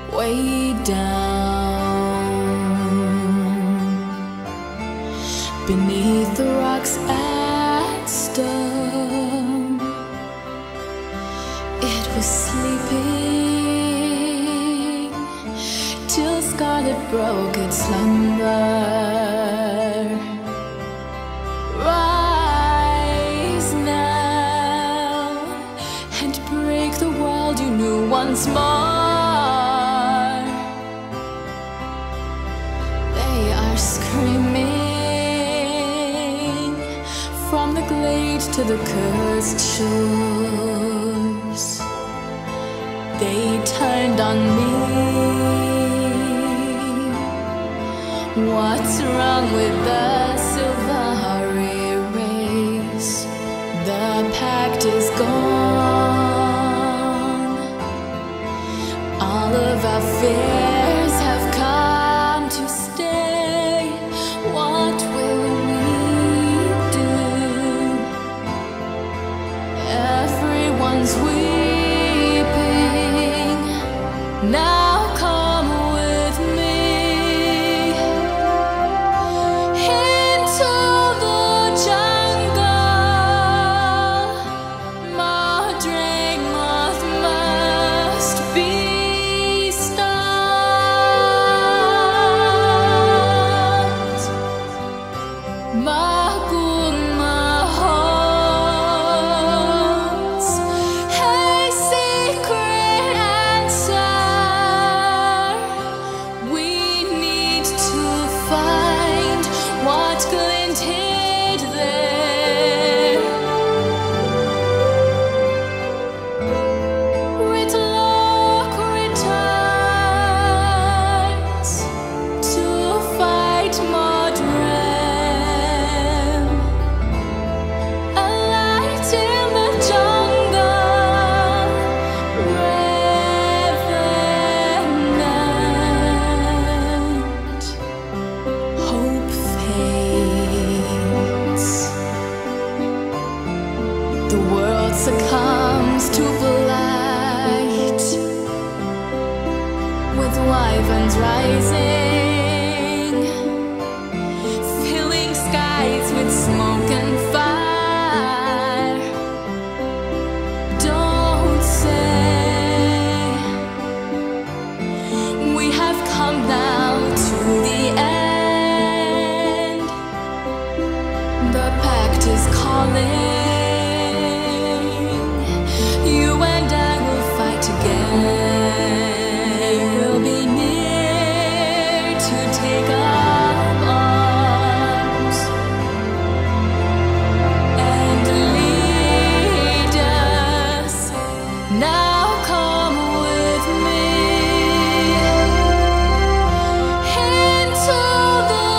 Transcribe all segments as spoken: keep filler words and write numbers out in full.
way down beneath the rocks and stone. It was sleeping till Scarlet broke its slumber. Rise now and break the world you knew once more. They are screaming from the glade to the cursed shores. They turned on me. What's wrong with the Sylvari race? The Pact is gone. All of our fears have come to stay. What will we do? Everyone's weeping. Now come with me into the jungle. Mordremoth must be stopped. Maguuma holds a secret answer. We need to find what Glint hid there. Rytlock returns to fight Mordrem. A light in the jungle, Revenant. Hope fades. The world succumbs to blight, with wyverns rising, filling skies with smoke and fire. Don't say we have come now to the end. The Pact is calling. You and I will fight again. We'll be near to take up arms and lead us. Now come with me into the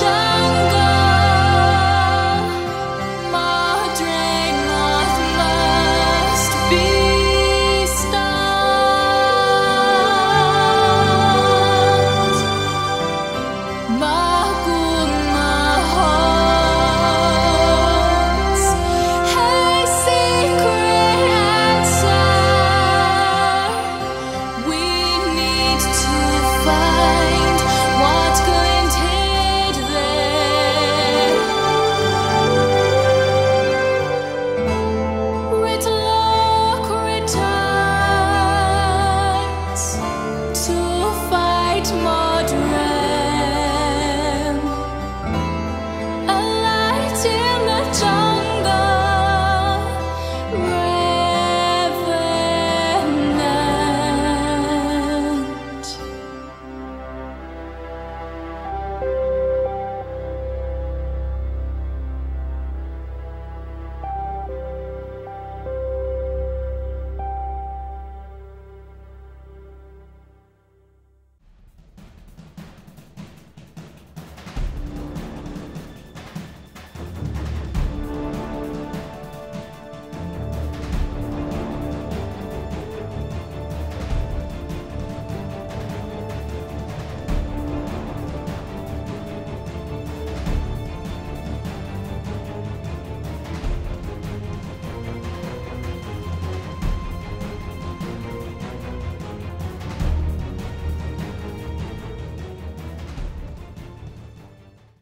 jungle. Mordremoth must be stopped. Maguuma holds a secret answer. We need to find what Glint hid there. Rytlock returns to fight Mordrem.